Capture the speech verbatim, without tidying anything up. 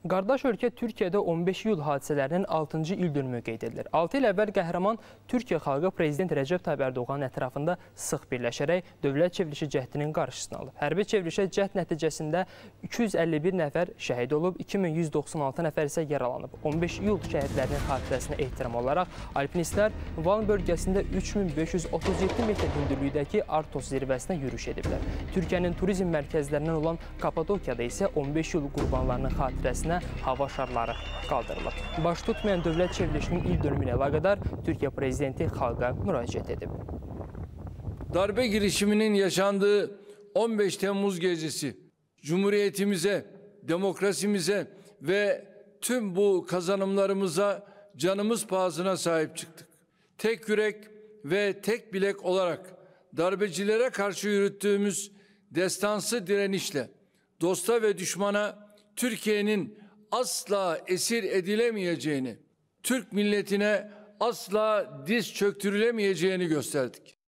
Qardaş ölkə Türkiyədə on beş iyul hadisələrinin altıncı ildönümü qeyd edilir. altı il əvvəl qəhrəman Türkiyə xalqı Prezident Rəcəb Tayyip Ərdoğanın ətrafında sıx birləşərək dövlət çevrilişi cəhdinin qarşısını alıb. Hərbi çevrilişə cəhd nəticəsində iki yüz əlli bir nəfər şəhid olub, iki min yüz doxsan altı nəfər isə yaralanıb. on beş iyul şəhidlərinin xatirəsinə ehtiram olaraq alpinistlər Van bölgəsində üç min beş yüz otuz yeddi metr hündürlükdəki Artos zirvəsinə yürüş ediblər. Türkiyənin turizm mərkəzlərindən olan Kapadokiyada isə on beş iyul qurbanlarının xatirəsinə hava şarları qaldırılıb. Baş tutmayan dövlət çevrilişinin ildönümü ilə əlaqədar Türkiyə Prezidenti xalqa müraciət edib. Darbe girişiminin yaşandığı on beş Temmuz gecesi Cumhuriyetimize, demokrasimize ve tüm bu kazanımlarımıza canımız pahasına sahip çıktık. Tek yürek ve tek bilek olarak darbecilere karşı yürüttüğümüz destansı direnişle dosta ve düşmana Türkiye'nin asla esir edilemeyeceğini, Türk milletine asla diz çöktürülemeyeceğini gösterdik.